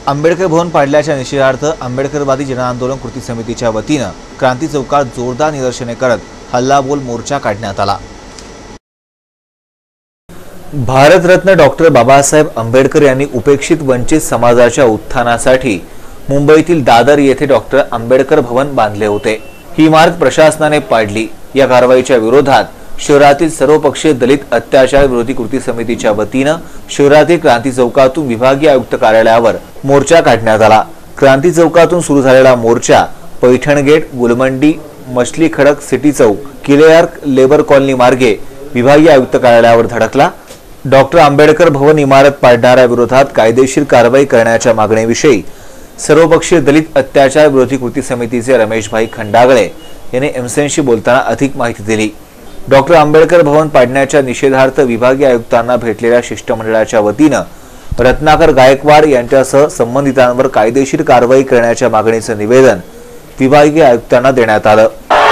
आंबेडकर भवन पाडल्याच्या निषेधार्थ आंबेडकरवादी जनआंदोलन कृती समितीच्या वतीनं क्रांती चौकात जोरदार निदर्शने करत हल्लाबोल मोर्चा काढण्यात आला। भारतरत्न डॉक्टर बाबासाहेब आंबेडकर यांनी उपेक्षित वंचित समाजाच्या उत्थानासाठी मुंबईतील दादर येथे डॉक्टर आंबेडकर भवन बांधले होते। ही इमारत प्रशासनाने पाडली। या कारवाईच्या विरोधात शहरातील सर्वपक्षीय दलित अत्याचार विरोधी कृती समितीच्या वतीनं शहरातील क्रांती चौकातून विभागीय आयुक्त कार्यालयावर मोर्चा काढण्यात आला। क्रांती चौकातून सुरू झालेला मोर्चा Paithan gate, Gulmandi, Machhli Khadak, city Chowk, Kileark, labour colony मार्गे विभागीय आयुक्त कार्यालयावर धडकला। डॉक्टर आंबेडकर भवन इमारत पाडणाऱ्या विरोधात कायदेशीर कारवाई करण्याच्या मागणीविषयी सर्वपक्षीय दलित अत्याचार विरोधी कृती समितीचे रमेशभाई खंडागळे यांनी एमसेनशी बोलताना अधिक माहिती दिली। डॉक्टर आंबेडकर भवन पाडण्याच्या निषेधार्थ विभागीय आयुक्तांना भेटलेल्या शिष्टमंडळाच्या वतीनं रत्नाकर गायकवाड यांच्यासह संबंधितांवर कायदेशीर कारवाई करण्याच्या मागणीचे निवेदन विभागीय आयुक्तांना देण्यात आलं।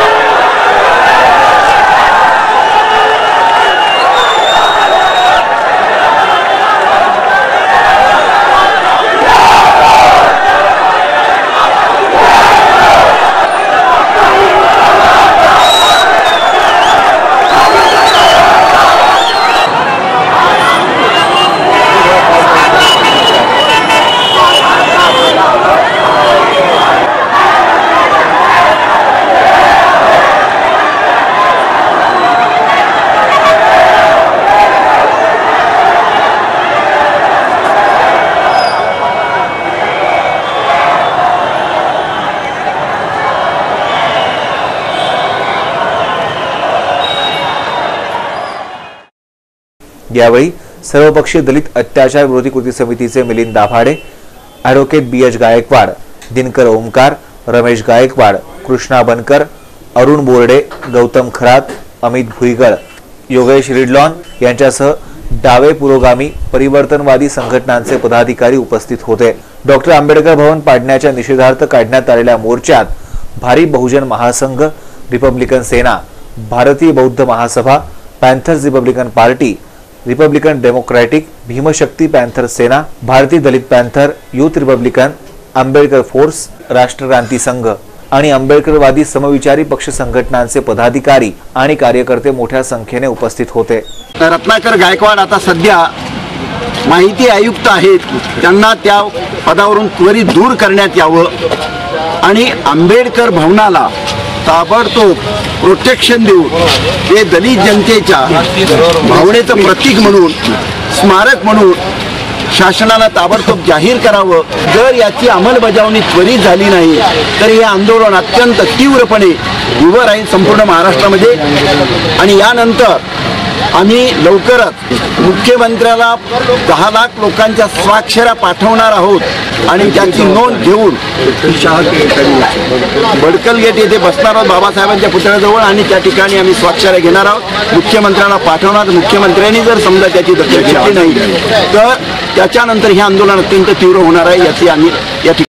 यावेळी सर्वपक्षीय दलित अत्याचार विरोधी कृती समितीचे मिलिंद दाभाडे, ॲडव्होकेट BH गायकवाड, दिनकर ओमकार, रमेश गायकवाड, कृष्णा बनकर, अरुण बोर्डे, गौतम खरात, अमित भुईगळ, योगेश रिडलॉन यांच्यासह डावे पुरोगामी परिवर्तनवादी संघटनांचे पदाधिकारी उपस्थित होते। डॉक्टर आंबेडकर भवन पाडण्याच्या निषेधार्थ काढण्यात आलेल्या मोर्चात भारी बहुजन महासंघ, रिपब्लिकन सेना, Bharatiya Bauddha Mahasabha, panthers republican party, republican democratic, Bhimshakti panther Sena, Bharatiya Dalit panther, youth republican, Ambedkar force, Rashtrakranti Sangh आणि आंबेडकरवादी समविचारी पक्ष संघटनांचे पदाधिकारी आणि कार्यकर्ते मोठ्या संख्येने उपस्थित होते। रत्नाकर गायकवाड आता सध्या माहिती आयुक्त आहेत, त्यांना त्या पदावरून त्वरित दूर करण्यात यावं आणि आंबेडकर भवनाला ताबडतोब प्रोटेक्शन देऊन हे दलित जनतेच्या भावनेचं प्रतीक म्हणून, स्मारक म्हणून शासनाला ताबडतोब जाहीर करावं। जर याची अंमलबजावणी त्वरित झाली नाही तर हे आंदोलन अत्यंत तीव्रपणे उभं राहील संपूर्ण महाराष्ट्रामध्ये आणि यानंतर आम्ही लवकरच मुख्यमंत्र्याला 10 लाख लोकांच्या स्वाक्षऱ्या पाठवणार आहोत आणि त्याची नोंद घेऊन बडकल गेट येथे बसणार आहोत बाबासाहेबांच्या पुतळ्याजवळ आणि त्या ठिकाणी आम्ही स्वाक्षऱ्या घेणार आहोत। मुख्यमंत्र्याला पाठवणार। मुख्यमंत्र्यांनी जर समजा त्याची दखल घेतली नाही तर त्याच्यानंतर हे आंदोलन अत्यंत तीव्र होणार आहे याची आम्ही या